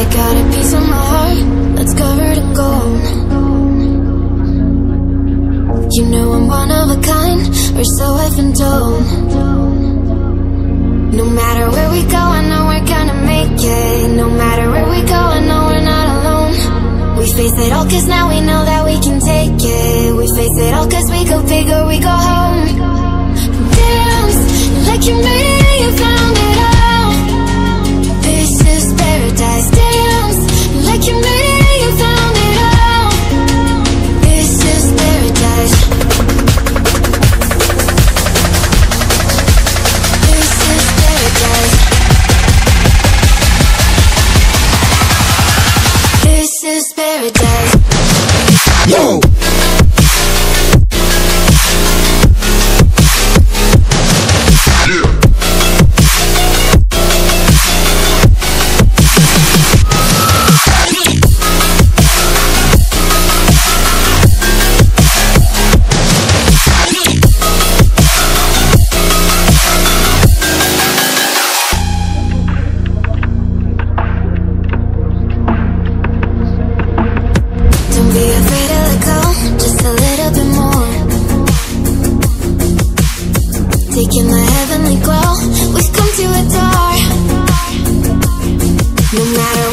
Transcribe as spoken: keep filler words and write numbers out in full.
I got a piece of my heart that's covered in gold. You know I'm one of a kind, or so I've been told. No matter where we go, I know we're gonna make it. No matter where we go, I know we're not alone. We face it all cause now we know that we can take it. We face it all cause we go big or we go home. Dance like you made it and you found it all. This is paradise. Dance like you made it and you found it all. This is paradise. This is paradise. This is paradise. Yo! Taking the heavenly glow, we've come to adore. No matter